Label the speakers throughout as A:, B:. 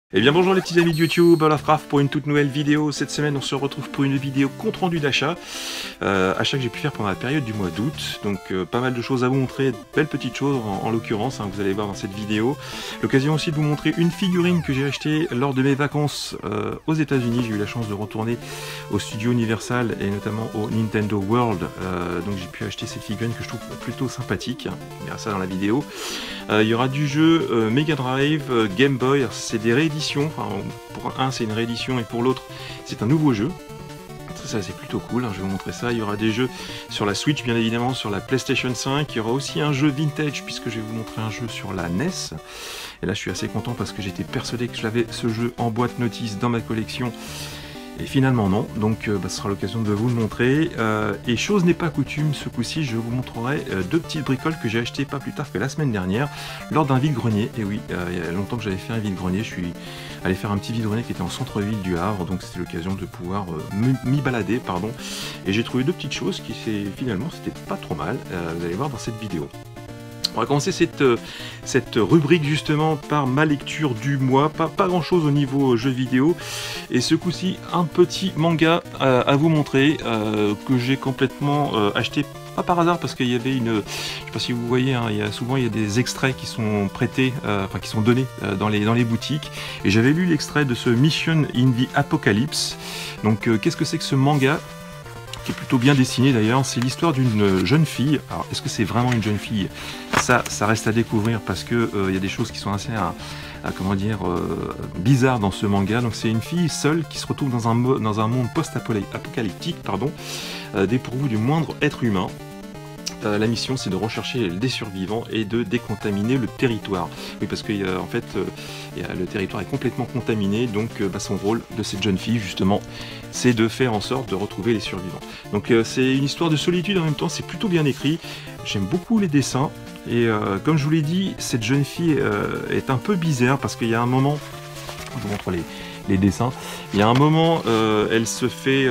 A: Eh bien bonjour les petits amis de YouTube, Lovecraft pour une toute nouvelle vidéo. Cette semaine on se retrouve pour une vidéo compte rendu d'achat. Achat que j'ai pu faire pendant la période du mois d'août. Donc pas mal de choses à vous montrer, de belles petites choses en l'occurrence, vous allez voir dans cette vidéo. L'occasion aussi de vous montrer une figurine que j'ai achetée lors de mes vacances aux États-Unis. J'ai eu la chance de retourner au studio Universal et notamment au Nintendo World. Donc j'ai pu acheter cette figurine que je trouve plutôt sympathique. On verra ça dans la vidéo. Il y aura du jeu Mega Drive, Game Boy, c'est des rééditions. Enfin, pour un c'est une réédition et pour l'autre c'est un nouveau jeu. Ça c'est plutôt cool, je vais vous montrer ça. Il y aura des jeux sur la Switch bien évidemment, sur la PlayStation 5. Il y aura aussi un jeu vintage puisque je vais vous montrer un jeu sur la NES. Et là je suis assez content parce que j'étais persuadé que j'avais ce jeu en boîte notice dans ma collection. Et finalement non, donc ce sera l'occasion de vous le montrer. Et chose n'est pas coutume, ce coup-ci je vous montrerai deux petites bricoles que j'ai achetées pas plus tard que la semaine dernière lors d'un vide-grenier. Et oui, il y a longtemps que j'avais fait un vide-grenier, je suis allé faire un petit vide-grenier qui était en centre-ville du Havre, donc c'était l'occasion de pouvoir m'y balader, pardon. Et j'ai trouvé deux petites choses qui finalement c'était pas trop mal, vous allez voir dans cette vidéo. On va commencer cette rubrique justement par ma lecture du mois, pas grand chose au niveau jeux vidéo, et ce coup-ci un petit manga à vous montrer que j'ai complètement acheté, pas par hasard parce qu'il y avait une, je sais pas si vous voyez, souvent il y a des extraits qui sont prêtés, enfin qui sont donnés dans les boutiques, et j'avais lu l'extrait de ce Mission in the Apocalypse. Donc qu'est-ce que c'est que ce manga ? Qui est plutôt bien dessiné d'ailleurs, c'est l'histoire d'une jeune fille. Alors est-ce que c'est vraiment une jeune fille? Ça reste à découvrir parce que il y a des choses qui sont assez bizarres dans ce manga. Donc c'est une fille seule qui se retrouve dans un monde post-apocalyptique, dépourvu du moindre être humain. La mission c'est de rechercher des survivants et de décontaminer le territoire. Oui, parce que en fait le territoire est complètement contaminé, donc son rôle de cette jeune fille justement c'est de faire en sorte de retrouver les survivants. Donc c'est une histoire de solitude en même temps, c'est plutôt bien écrit, j'aime beaucoup les dessins, et comme je vous l'ai dit, cette jeune fille est un peu bizarre parce qu'il y a un moment, je vous montre les dessins, il y a un moment elle se fait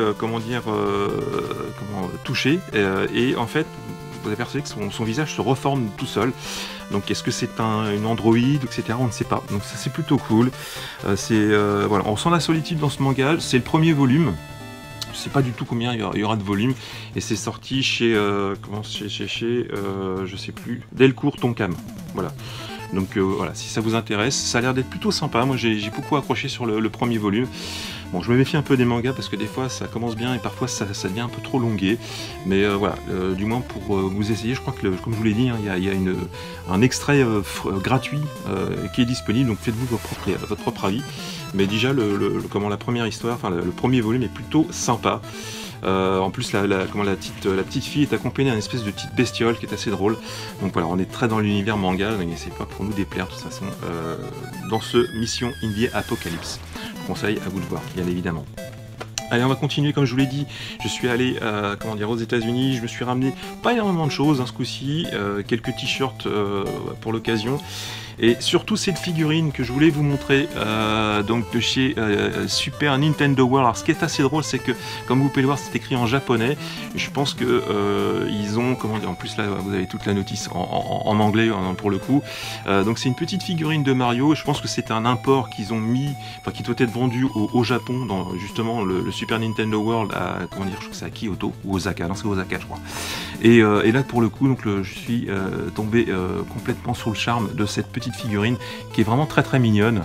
A: toucher, et en fait vous apercevez que son visage se reforme tout seul. Donc est-ce que c'est une androïde, etc. On ne sait pas. Donc ça c'est plutôt cool. Voilà, on sent la solitude dans ce manga. C'est le premier volume. Je sais pas du tout combien il y aura de volumes. Et c'est sorti chez je sais plus, Delcourt Tonkam. Voilà. Donc voilà, si ça vous intéresse, ça a l'air d'être plutôt sympa. Moi j'ai beaucoup accroché sur le premier volume. Bon, je me méfie un peu des mangas parce que des fois ça commence bien et parfois ça devient un peu trop longué. Mais voilà, du moins pour vous essayer, je crois que comme je vous l'ai dit, il y a un extrait gratuit qui est disponible, donc faites-vous votre propre avis. Mais déjà, la première histoire, enfin le premier volume est plutôt sympa. En plus la petite fille est accompagnée d'une espèce de petite bestiole qui est assez drôle. Donc voilà, on est très dans l'univers manga, donc c'est pas pour nous déplaire de toute façon dans ce Mission in the Apocalypse. Je vous conseille à vous de voir, bien évidemment. Allez, on va continuer. Comme je vous l'ai dit, je suis allé aux États-Unis. Je me suis ramené pas énormément de choses ce coup-ci, quelques t-shirts pour l'occasion. Et surtout cette figurine que je voulais vous montrer, donc de chez Super Nintendo World. Alors ce qui est assez drôle, c'est que comme vous pouvez le voir, c'est écrit en japonais. Je pense que ils ont, en plus là vous avez toute la notice en anglais pour le coup. Donc c'est une petite figurine de Mario. Je pense que c'est un import qu'ils ont mis, qui doit être vendu au Japon dans justement le Super Nintendo World à, je crois que c'est à Kyoto ou Osaka. Non, c'est Osaka je crois. Et là pour le coup, donc je suis tombé complètement sur le charme de cette petite figurine qui est vraiment très très mignonne,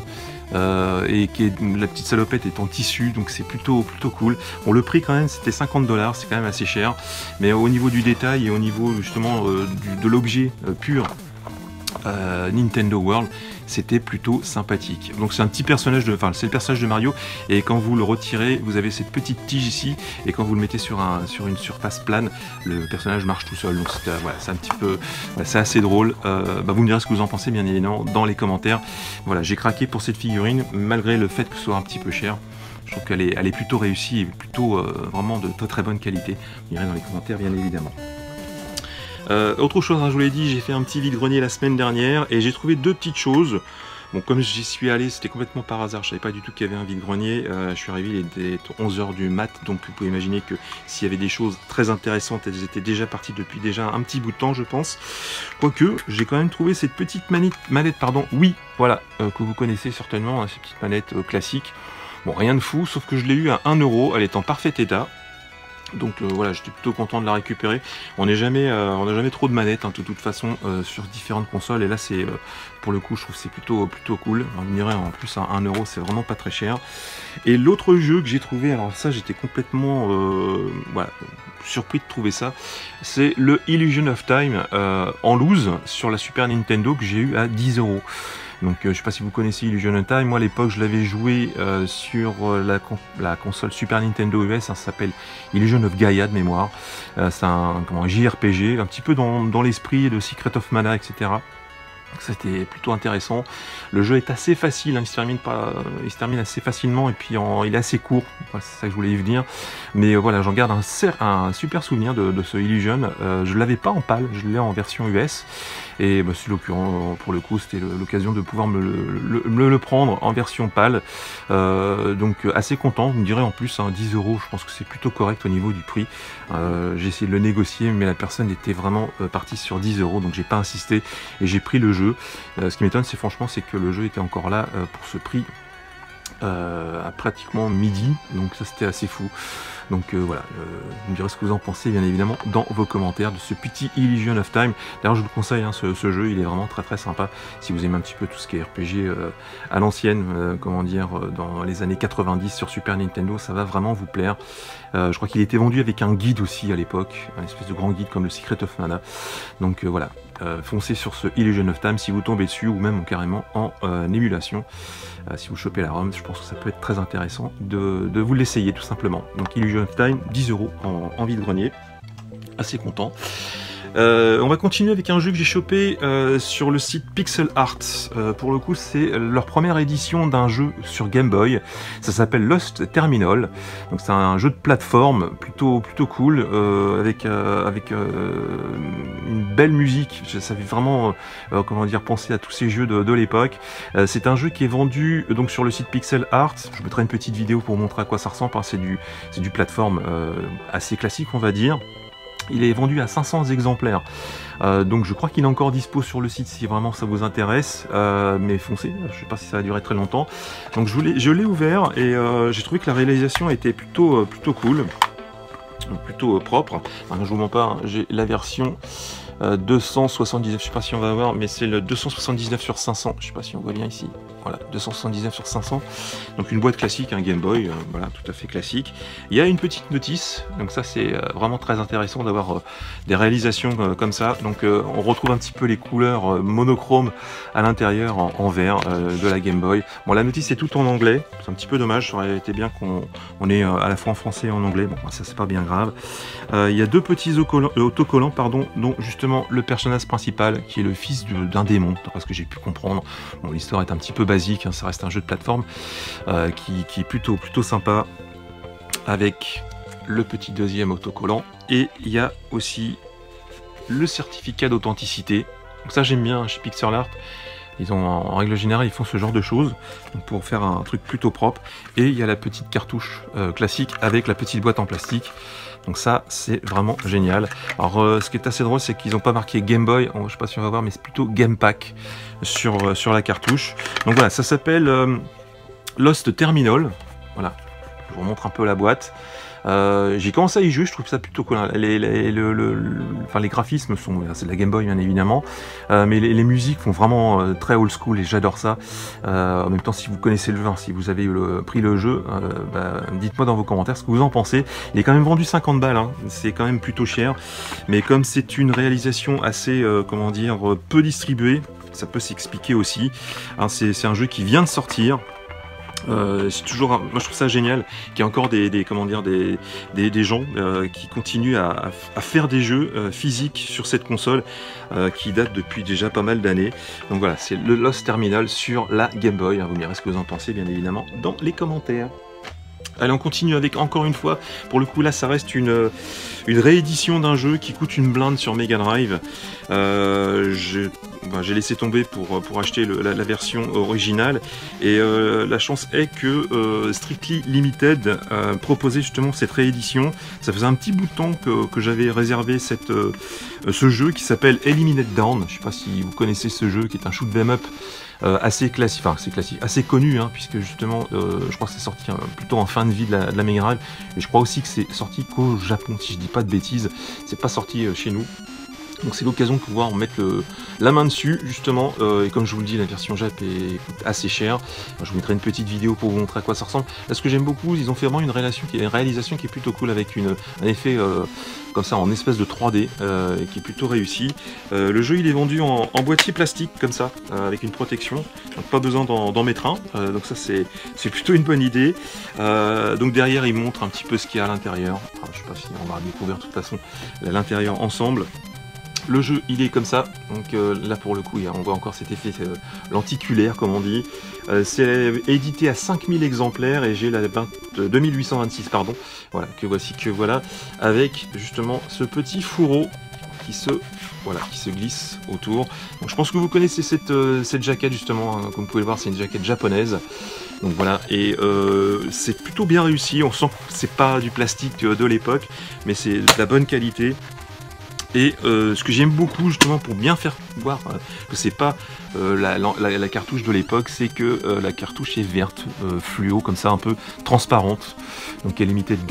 A: et la petite salopette est en tissu, donc c'est plutôt cool. Bon, le prix quand même c'était 50 $, c'est quand même assez cher, mais au niveau du détail et au niveau justement de l'objet pur Nintendo World, c'était plutôt sympathique. Donc c'est un petit personnage c'est le personnage de Mario, et quand vous le retirez, vous avez cette petite tige ici, et quand vous le mettez sur une surface plane, le personnage marche tout seul. Donc voilà, c'est un petit peu, c'est assez drôle. Vous me direz ce que vous en pensez bien évidemment dans les commentaires. Voilà, j'ai craqué pour cette figurine malgré le fait que ce soit un petit peu cher. Je trouve qu'elle est plutôt réussie et plutôt vraiment de très très bonne qualité. Vous direz dans les commentaires bien évidemment. Autre chose, je vous l'ai dit, j'ai fait un petit vide-grenier la semaine dernière et j'ai trouvé deux petites choses. Bon, comme j'y suis allé, c'était complètement par hasard, je savais pas du tout qu'il y avait un vide-grenier. Je suis arrivé, il était 11 h du mat, donc vous pouvez imaginer que s'il y avait des choses très intéressantes, elles étaient déjà parties depuis déjà un petit bout de temps, je pense. Quoique, j'ai quand même trouvé cette petite manette, pardon, oui, voilà, que vous connaissez certainement, hein, ces petites manettes classiques. Bon, rien de fou, sauf que je l'ai eu à 1 €, elle est en parfait état. Donc voilà, j'étais plutôt content de la récupérer. On n'a jamais trop de manettes, hein, de toute façon, sur différentes consoles. Et là, c'est pour le coup, je trouve que c'est plutôt cool. On me dirait en plus à 1 €, c'est vraiment pas très cher. Et l'autre jeu que j'ai trouvé, alors ça, j'étais complètement voilà, surpris de trouver ça. C'est le Illusion of Time en loose sur la Super Nintendo que j'ai eu à 10 €. Donc je sais pas si vous connaissez Illusion of Time, moi à l'époque je l'avais joué sur la console Super Nintendo US, hein, ça s'appelle Illusion of Gaia de mémoire. C'est un JRPG, un petit peu dans l'esprit de Secret of Mana, etc. C'était plutôt intéressant. Le jeu est assez facile, hein, il se termine assez facilement et puis il est assez court. Voilà, c'est ça que je voulais y venir. Mais voilà, j'en garde un super souvenir de ce Illusion. Je l'avais pas en PAL, je l'ai en version US. Et bah, pour le coup, c'était l'occasion de pouvoir me le prendre en version PAL. Donc assez content, vous me direz en plus, hein, 10 €, je pense que c'est plutôt correct au niveau du prix. J'ai essayé de le négocier, mais la personne était vraiment partie sur 10 €, donc j'ai pas insisté et j'ai pris le jeu. Ce qui m'étonne, c'est que le jeu était encore là pour ce prix à pratiquement midi, donc ça c'était assez fou. Donc voilà, vous me direz ce que vous en pensez bien évidemment dans vos commentaires de ce petit Illusion of Time. D'ailleurs je vous le conseille, hein, ce jeu il est vraiment très sympa si vous aimez un petit peu tout ce qui est RPG à l'ancienne, comment dire, dans les années 90 sur Super Nintendo, ça va vraiment vous plaire. Je crois qu'il était vendu avec un guide aussi à l'époque, un espèce de grand guide comme le Secret of Mana. Donc voilà, foncez sur ce Illusion of Time si vous tombez dessus, ou même carrément en émulation. Si vous chopez la ROM, je pense que ça peut être très intéressant de vous l'essayer tout simplement. Donc Illusion of Time, 10 € en vide-grenier. Assez content. On va continuer avec un jeu que j'ai chopé sur le site Pixel Art. Pour le coup, c'est leur première édition d'un jeu sur Game Boy. Ça s'appelle Lost Terminal. Donc c'est un jeu de plateforme plutôt cool avec une belle musique. Ça fait vraiment comment dire, penser à tous ces jeux de l'époque. C'est un jeu qui est vendu donc sur le site Pixel Art. Je mettrai une petite vidéo pour vous montrer à quoi ça ressemble. C'est du plateforme assez classique, on va dire. Il est vendu à 500 exemplaires, donc je crois qu'il est encore dispo sur le site si vraiment ça vous intéresse, mais foncez, je sais pas si ça va durer très longtemps. Donc je l'ai ouvert et j'ai trouvé que la réalisation était plutôt cool, plutôt propre. Enfin, je vous mens pas, hein, j'ai la version 279, je sais pas si on va voir, mais c'est le 279 sur 500, je sais pas si on voit bien ici, voilà, 279 sur 500, donc une boîte classique, un Game Boy, voilà, tout à fait classique. Il y a une petite notice, donc ça c'est vraiment très intéressant d'avoir des réalisations comme ça. Donc on retrouve un petit peu les couleurs monochromes à l'intérieur en vert de la Game Boy. Bon, la notice est tout en anglais, c'est un petit peu dommage, ça aurait été bien qu'on ait à la fois en français et en anglais. Bon, ça c'est pas bien grave. Il y a deux petits autocollants, pardon, dont justement le personnage principal qui est le fils d'un démon, d'après ce que j'ai pu comprendre. Bon, l'histoire est un petit peu basique, hein, ça reste un jeu de plateforme qui est plutôt sympa, avec le petit deuxième autocollant. Et il y a aussi le certificat d'authenticité. Donc ça j'aime bien chez Pixel Art. Ils ont, en règle générale, ils font ce genre de choses pour faire un truc plutôt propre. Et il y a la petite cartouche classique avec la petite boîte en plastique. Donc ça, c'est vraiment génial. Alors, ce qui est assez drôle, c'est qu'ils n'ont pas marqué Game Boy. Je ne sais pas si on va voir, mais c'est plutôt Game Pack sur la cartouche. Donc voilà, ça s'appelle Lost Terminal. Voilà, je vous montre un peu la boîte. J'ai commencé à y jouer, je trouve ça plutôt cool. Enfin, les graphismes sont, c'est de la Game Boy bien évidemment, mais les musiques font vraiment très old school et j'adore ça. En même temps, si vous connaissez le jeu, si vous avez pris le jeu, dites-moi dans vos commentaires ce que vous en pensez. Il est quand même vendu 50 balles, hein. C'est quand même plutôt cher, mais comme c'est une réalisation assez, comment dire, peu distribuée, ça peut s'expliquer aussi. Hein, c'est un jeu qui vient de sortir. C'est toujours, moi je trouve ça génial qu'il y ait encore des gens qui continuent à faire des jeux physiques sur cette console qui date depuis déjà pas mal d'années. Donc voilà, c'est le Lost Terminal sur la Game Boy. Vous me direz ce que vous en pensez bien évidemment dans les commentaires. Allez, on continue avec, encore une fois, pour le coup là ça reste une réédition d'un jeu qui coûte une blinde sur Mega Drive. ben, j'ai laissé tomber pour acheter la version originale, et la chance est que Strictly Limited proposait justement cette réédition. Ça faisait un petit bout de temps que j'avais réservé ce jeu qui s'appelle Eliminate Down. Je sais pas si vous connaissez ce jeu, qui est un shoot 'em up assez classique, assez connu, hein, puisque justement je crois que c'est sorti plutôt en fin de vie de la Mega Drive, et je crois aussi que c'est sorti qu'au Japon, si je dis pas de bêtises. C'est pas sorti chez nous. Donc c'est l'occasion de pouvoir mettre la main dessus, justement, et comme je vous le dis, la version Jap coûte assez cher. Je vous mettrai une petite vidéo pour vous montrer à quoi ça ressemble. Là, ce que j'aime beaucoup, ils ont fait vraiment une réalisation qui est plutôt cool, avec un effet comme ça en espèce de 3D, qui est plutôt réussi. Le jeu, il est vendu en boîtier plastique, comme ça, avec une protection, donc pas besoin d'en mettre un, donc ça c'est plutôt une bonne idée. Donc derrière, il montre un petit peu ce qu'il y a à l'intérieur. Enfin, je sais pas si on va découvrir de toute façon l'intérieur ensemble. Le jeu, il est comme ça, donc là pour le coup, on voit encore cet effet lenticulaire, comme on dit. C'est édité à 5000 exemplaires, et j'ai la 2826, pardon, voilà, que voilà, avec justement ce petit fourreau qui se glisse autour. Donc je pense que vous connaissez cette jaquette, justement, hein, comme vous pouvez le voir, c'est une jaquette japonaise. Donc voilà, et c'est plutôt bien réussi. On sent que c'est pas du plastique de l'époque, mais c'est de la bonne qualité. Et ce que j'aime beaucoup, justement, pour bien faire voir que c'est pas la cartouche de l'époque, c'est que la cartouche est verte, fluo, comme ça, un peu transparente. Donc Eliminate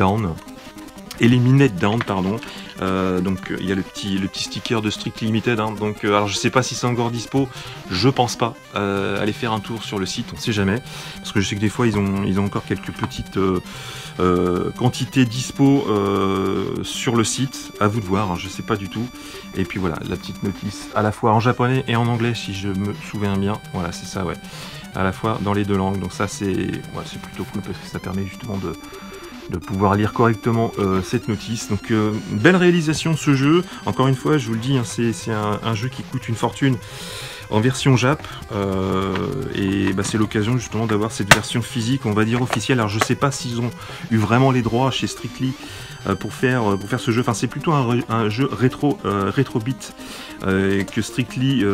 A: Down, pardon. Donc il y a le petit sticker de Strictly Limited, hein. Donc alors je sais pas si c'est encore dispo, je pense pas. Allez faire un tour sur le site, on sait jamais, parce que je sais que des fois ils ont encore quelques petites quantités dispo sur le site, à vous de voir, hein, je sais pas du tout. Et puis voilà, la petite notice à la fois en japonais et en anglais, si je me souviens bien. Voilà, c'est ça, ouais, à la fois dans les deux langues. Donc ça c'est plutôt cool, parce que ça permet justement de pouvoir lire correctement cette notice. Donc une belle réalisation de ce jeu. Encore une fois, je vous le dis, hein, c'est un jeu qui coûte une fortune en version Jap, et c'est l'occasion justement d'avoir cette version physique, on va dire officielle. Alors je sais pas s'ils ont eu vraiment les droits chez Strictly pour faire ce jeu. Enfin, c'est plutôt un jeu rétro beat que Strictly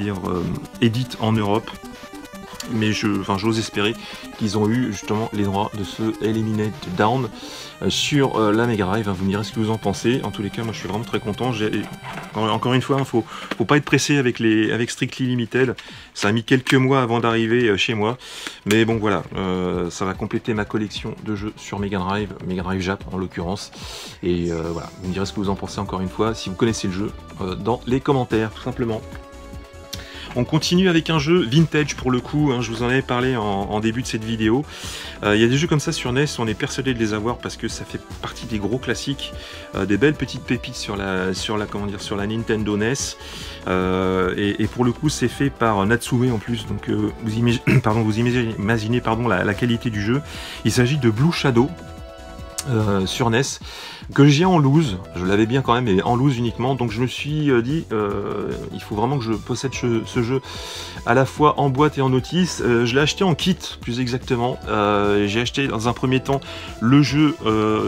A: édite en Europe. Mais j'ose espérer qu'ils ont eu justement les droits de ce Eliminate Down sur la Mega Drive. Vous me direz ce que vous en pensez. En tous les cas, moi je suis vraiment très content. Encore une fois, faut pas être pressé avec Strictly Limited. Ça a mis quelques mois avant d'arriver chez moi. Mais bon, voilà, ça va compléter ma collection de jeux sur Mega Drive Jap en l'occurrence. Et voilà, vous me direz ce que vous en pensez, encore une fois, si vous connaissez le jeu, dans les commentaires, tout simplement. On continue avec un jeu vintage pour le coup, hein, je vous en avais parlé en début de cette vidéo. Il y a des jeux comme ça sur NES, on est persuadé de les avoir parce que ça fait partie des gros classiques, des belles petites pépites sur la Nintendo NES. Et pour le coup, c'est fait par Natsume en plus, donc vous imaginez la qualité du jeu. Il s'agit de Blue Shadow. Sur NES, que j'ai en loose, je l'avais bien quand même, mais en loose uniquement, donc je me suis dit, il faut vraiment que je possède ce jeu à la fois en boîte et en notice. Je l'ai acheté en kit, plus exactement. J'ai acheté dans un premier temps le jeu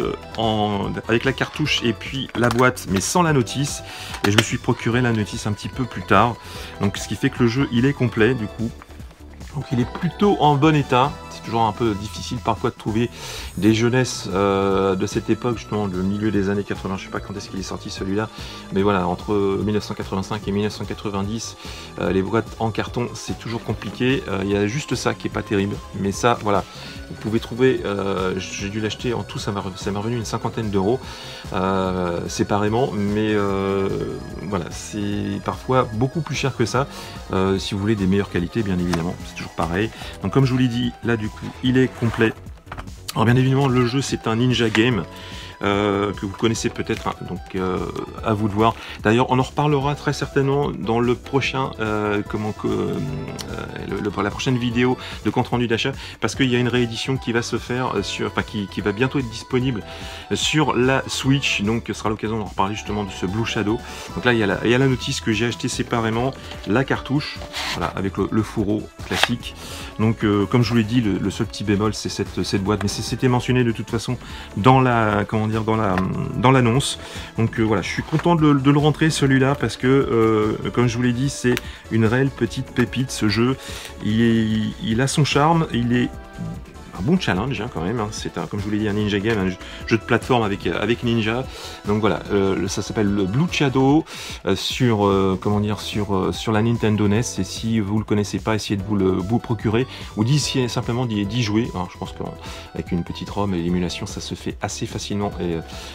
A: avec la cartouche et puis la boîte, mais sans la notice, et je me suis procuré la notice un petit peu plus tard, donc ce qui fait que le jeu il est complet du coup. Donc il est plutôt en bon état. C'est toujours un peu difficile parfois de trouver des jeunesses de cette époque, justement le milieu des années 80, je sais pas quand est-ce qu'il est sorti celui-là, mais voilà, entre 1985 et 1990, les boîtes en carton c'est toujours compliqué. Il y a juste ça qui est pas terrible, mais ça voilà, vous pouvez trouver, j'ai dû l'acheter en tout, ça m'a revenu une cinquantaine d'euros séparément, mais voilà, c'est parfois beaucoup plus cher que ça, si vous voulez des meilleures qualités, bien évidemment, c'est toujours pareil. Donc comme je vous l'ai dit, là du coup il est complet. Alors bien évidemment le jeu c'est un Ninja Game, que vous connaissez peut-être, hein, donc à vous de voir. D'ailleurs on en reparlera très certainement dans le prochain la prochaine vidéo de compte rendu d'achat, parce qu'il y a une réédition qui va se faire qui va bientôt être disponible sur la Switch, donc ce sera l'occasion d'en reparler justement de ce Blue Shadow. Donc là il y a la notice que j'ai acheté séparément, la cartouche, voilà, avec le fourreau classique. Donc comme je vous l'ai dit, le seul petit bémol c'est cette boîte, mais c'était mentionné de toute façon dans la dire, dans l'annonce. Donc voilà, je suis content de le rentrer celui-là parce que comme je vous l'ai dit, c'est une réelle petite pépite ce jeu. Il a son charme, il est un bon challenge hein, quand même, hein. C'est comme je vous l'ai dit un ninja game, un jeu de plateforme avec ninja. Donc voilà, ça s'appelle le Blue Shadow sur comment dire, sur la Nintendo NES. Et si vous le connaissez pas, essayez de vous procurer ou simplement d'y jouer. Alors, je pense qu'avec une petite ROM et l'émulation, ça se fait assez facilement et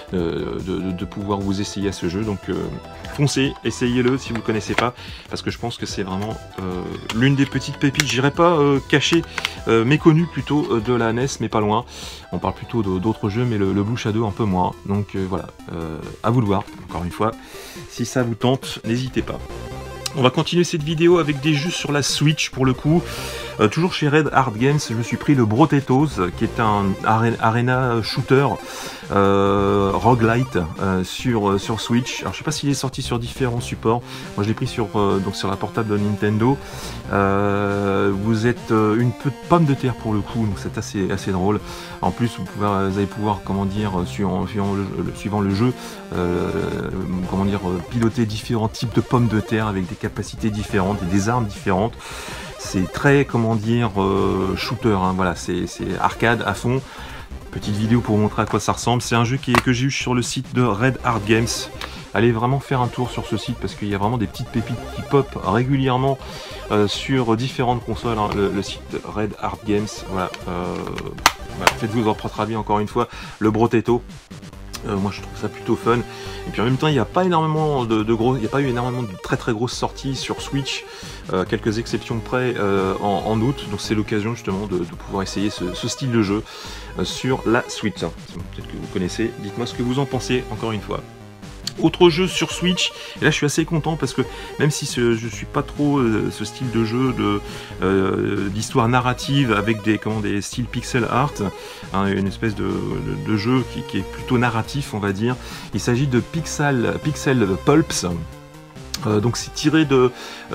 A: de pouvoir vous essayer à ce jeu. Donc foncez, essayez-le si vous le connaissez pas, parce que je pense que c'est vraiment l'une des petites pépites. J'irais pas cacher méconnu plutôt de la NES, mais pas loin. On parle plutôt d'autres jeux, mais le Blue Shadow un peu moins. Donc voilà, à vous de voir. Encore une fois, si ça vous tente, n'hésitez pas. On va continuer cette vidéo avec des jeux sur la Switch pour le coup. Toujours chez Red Hard Games, je me suis pris le Brotettos, qui est un arena shooter roguelite sur Switch. Alors je sais pas s'il est sorti sur différents supports. Moi je l'ai pris sur la portable de Nintendo. Vous êtes une pomme de terre pour le coup, donc c'est assez drôle. En plus vous allez pouvoir, comment dire, suivant le jeu, comment dire, piloter différents types de pommes de terre avec des capacités différentes et des armes différentes. C'est très, comment dire, shooter, hein, voilà, c'est arcade à fond. Petite vidéo pour vous montrer à quoi ça ressemble. C'est un jeu que j'ai eu sur le site de Red Hard Games. Allez vraiment faire un tour sur ce site parce qu'il y a vraiment des petites pépites qui pop régulièrement sur différentes consoles, hein, le site Red Hard Games. Voilà, voilà, faites-vous votre avis encore une fois. Le Brotetto. Moi je trouve ça plutôt fun, et puis en même temps il n'y a pas énormément il n'y a pas eu énormément de très grosses sorties sur Switch, quelques exceptions près en août, donc c'est l'occasion justement de pouvoir essayer ce style de jeu sur la Switch. Peut-être que vous connaissez, dites-moi ce que vous en pensez encore une fois. Autre jeu sur Switch, et là je suis assez content parce que même si je suis pas trop ce style de jeu d'histoire narrative avec des styles pixel art, hein, une espèce de jeu qui est plutôt narratif on va dire, il s'agit de Pixel Pulps. Donc c'est tiré de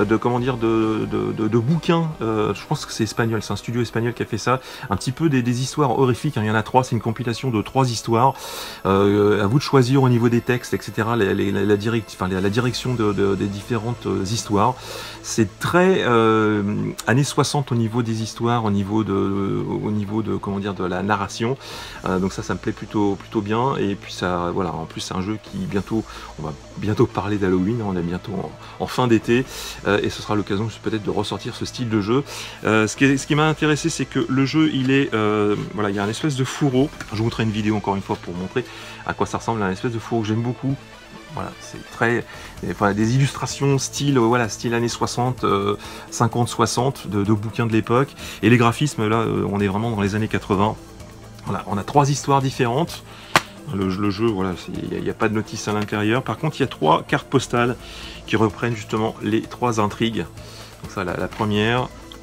A: bouquins, je pense que c'est espagnol, c'est un studio espagnol qui a fait ça, un petit peu des histoires horrifiques, hein, il y en a 3, c'est une compilation de 3 histoires, à vous de choisir au niveau des textes, etc., la direction des différentes histoires. C'est très années 60 au niveau des histoires, au niveau de comment dire, de la narration, donc ça me plaît plutôt bien, et puis ça, voilà, en plus c'est un jeu qui on va bientôt parler d'Halloween, on est bientôt en fin d'été, et ce sera l'occasion peut-être de ressortir ce style de jeu. Ce qui m'a intéressé, c'est que le jeu, voilà, il y a un espèce de fourreau. Je vous montrerai une vidéo encore une fois pour montrer à quoi ça ressemble, un espèce de fourreau que j'aime beaucoup. Voilà, c'est très, enfin, des illustrations style années 60, 50, 60 de bouquins de l'époque, et les graphismes là, on est vraiment dans les années 80. Voilà, on a 3 histoires différentes. Le jeu, voilà, il n'y a pas de notice à l'intérieur. Par contre, il y a 3 cartes postales qui reprennent justement les 3 intrigues. Donc ça, la première,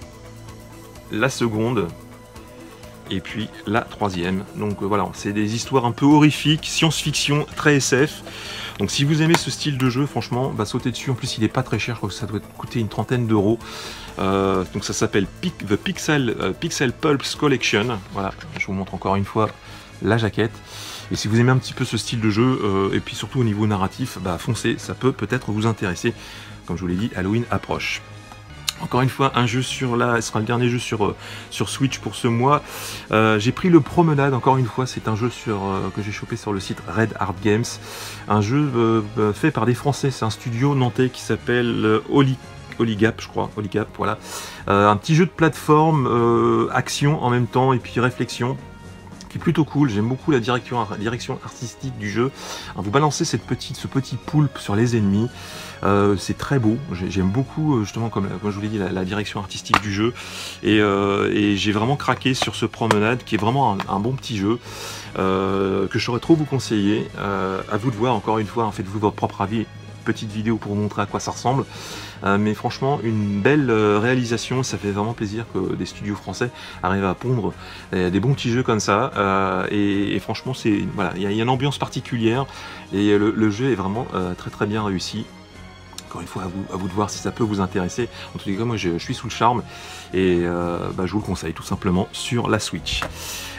A: la seconde, et puis la 3e. Donc voilà, c'est des histoires un peu horrifiques, science-fiction, très SF. Donc si vous aimez ce style de jeu, franchement, sautez dessus. En plus, il n'est pas très cher, je crois que ça doit coûter une trentaine d'euros. Donc ça s'appelle The Pixel Pulps Collection. Voilà, je vous montre encore une fois la jaquette. Et si vous aimez un petit peu ce style de jeu, et puis surtout au niveau narratif, foncez, ça peut-être vous intéresser. Comme je vous l'ai dit, Halloween approche. Encore une fois, un jeu ce sera le dernier jeu sur Switch pour ce mois. J'ai pris le Promenade, encore une fois, c'est un jeu que j'ai chopé sur le site Red Hard Games. Un jeu fait par des Français, c'est un studio nantais qui s'appelle Holigap, je crois, Holigap, voilà. Un petit jeu de plateforme, action en même temps, et puis réflexion, qui est plutôt cool. J'aime beaucoup la direction artistique du jeu. Vous balancez ce petit poulpe sur les ennemis. C'est très beau, j'aime beaucoup justement comme je vous l'ai dit la direction artistique du jeu, et j'ai vraiment craqué sur ce Promenade qui est vraiment un bon petit jeu que je saurais trop vous conseiller. À vous de voir, encore une fois, hein, faites-vous votre propre avis. Petite vidéo pour vous montrer à quoi ça ressemble, mais franchement une belle réalisation. Ça fait vraiment plaisir que des studios français arrivent à pondre des bons petits jeux comme ça, et franchement voilà, il y a une ambiance particulière, et le jeu est vraiment très bien réussi. Encore une fois, à vous de voir si ça peut vous intéresser. En tout cas, moi je suis sous le charme, et je vous le conseille tout simplement sur la Switch.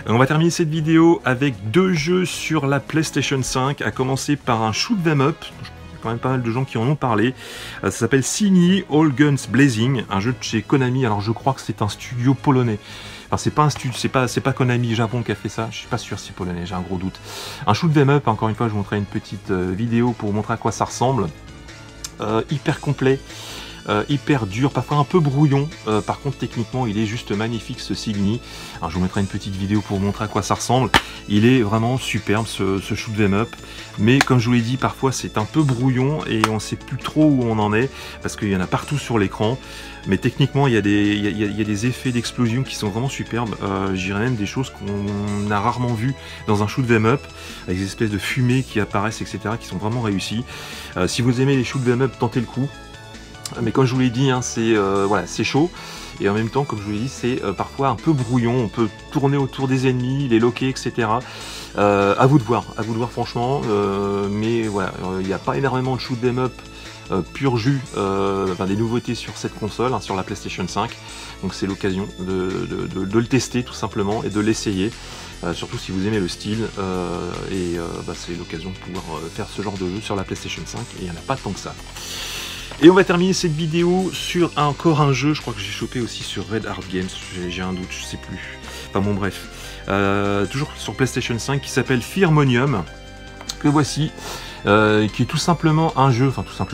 A: On va terminer cette vidéo avec 2 jeux sur la PlayStation 5, à commencer par un shoot 'em up. Il y a quand même pas mal de gens qui en ont parlé. Ça s'appelle Signy All Guns Blazing, un jeu de chez Konami. Alors je crois que c'est un studio polonais. Alors c'est pas un studio, c'est pas Konami Japon qui a fait ça. Je suis pas sûr si c'est polonais, j'ai un gros doute. Un shoot 'em up. Encore une fois, je vous montrerai une petite vidéo pour vous montrer à quoi ça ressemble. Hyper complet. Hyper dur, parfois un peu brouillon. Par contre, techniquement, il est juste magnifique ce Signy. Alors, je vous mettrai une petite vidéo pour vous montrer à quoi ça ressemble. Il est vraiment superbe ce shoot 'em up. Mais comme je vous l'ai dit, parfois c'est un peu brouillon et on ne sait plus trop où on en est parce qu'il y en a partout sur l'écran. Mais techniquement, il y a des effets d'explosion qui sont vraiment superbes. J'irais même des choses qu'on a rarement vues dans un shoot 'em up, avec des espèces de fumées qui apparaissent, etc., qui sont vraiment réussies. Si vous aimez les shoot 'em up, tentez le coup. Mais comme je vous l'ai dit, hein, voilà, c'est chaud. Et en même temps, comme je vous l'ai dit, c'est parfois un peu brouillon. On peut tourner autour des ennemis, les loquer, etc. À vous de voir franchement. Mais voilà, il n'y a pas énormément de shoot 'em up pur jus, des nouveautés sur cette console, hein, sur la PlayStation 5. Donc c'est l'occasion de le tester tout simplement et de l'essayer. Surtout si vous aimez le style. C'est l'occasion de pouvoir faire ce genre de jeu sur la PlayStation 5. Et il n'y en a pas tant que ça. Et on va terminer cette vidéo sur encore un jeu, je crois que j'ai chopé aussi sur Red Art Games, j'ai un doute, je sais plus. Enfin bon bref, toujours sur PlayStation 5 qui s'appelle Firmonium, que voici, qui est tout simplement un jeu,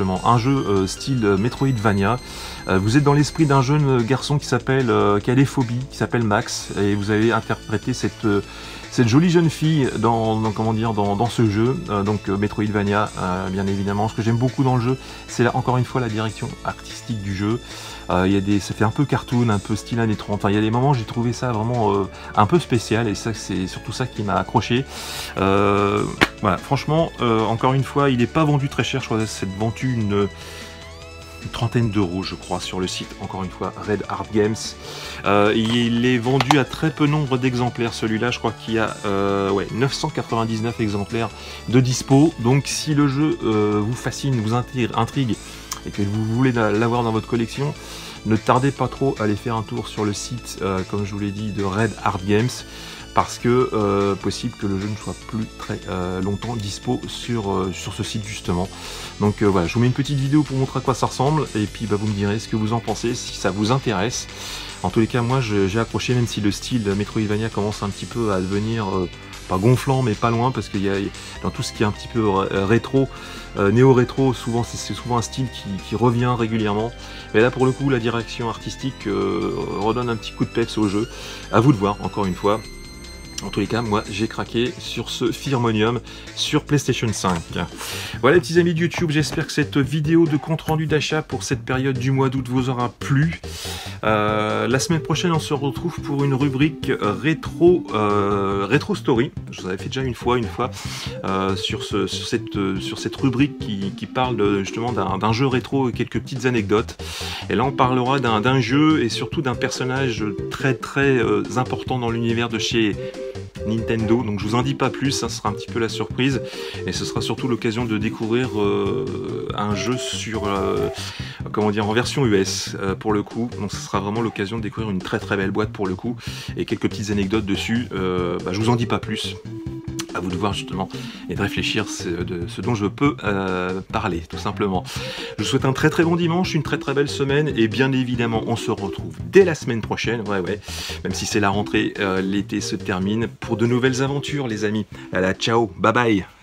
A: style Metroidvania. Vous êtes dans l'esprit d'un jeune garçon qui a des phobies, qui s'appelle Max, et vous allez interpréter cette jolie jeune fille dans ce jeu, Metroidvania, bien évidemment. Ce que j'aime beaucoup dans le jeu, c'est encore une fois la direction artistique du jeu. Ça fait un peu cartoon, un peu style années 30. Enfin, il y a des moments où j'ai trouvé ça vraiment un peu spécial, et ça, c'est surtout ça qui m'a accroché. Voilà, franchement, encore une fois, il n'est pas vendu très cher. Je crois que c'est vendu une trentaine d'euros, je crois, sur le site, encore une fois, Red Art Games. Il est vendu à très peu nombre d'exemplaires, celui-là. Je crois qu'il y a 999 exemplaires de dispo. Donc si le jeu vous fascine, vous intrigue, et que vous voulez l'avoir dans votre collection, ne tardez pas trop à aller faire un tour sur le site, comme je vous l'ai dit, de Red Art Games, parce que possible que le jeu ne soit plus très longtemps dispo sur ce site justement. Donc voilà, je vous mets une petite vidéo pour montrer à quoi ça ressemble, et puis vous me direz ce que vous en pensez, si ça vous intéresse. En tous les cas, moi j'ai accroché, même si le style Metroidvania commence un petit peu à devenir pas gonflant, mais pas loin, parce qu'il y a dans tout ce qui est un petit peu rétro, néo-rétro, c'est souvent un style qui revient régulièrement. Mais là pour le coup, la direction artistique redonne un petit coup de peps au jeu. À vous de voir, encore une fois. En tous les cas, moi j'ai craqué sur ce Firmonium sur PlayStation 5. Voilà les petits amis de YouTube, j'espère que cette vidéo de compte rendu d'achat pour cette période du mois d'août vous aura plu. La semaine prochaine on se retrouve pour une rubrique rétro story. Je vous avais fait déjà une fois sur cette rubrique qui parle justement d'un jeu rétro et quelques petites anecdotes. Et là on parlera d'un jeu et surtout d'un personnage très important dans l'univers de chez Nintendo, donc je vous en dis pas plus, ça sera un petit peu la surprise, et ce sera surtout l'occasion de découvrir un jeu sur en version US pour le coup. Donc ce sera vraiment l'occasion de découvrir une très belle boîte pour le coup, et quelques petites anecdotes dessus. Je vous en dis pas plus. À vous de voir justement et de réfléchir de ce dont je peux parler tout simplement. Je vous souhaite un très bon dimanche, une très belle semaine, et bien évidemment on se retrouve dès la semaine prochaine, même si c'est la rentrée, l'été se termine, pour de nouvelles aventures les amis. Allez, ciao, bye bye.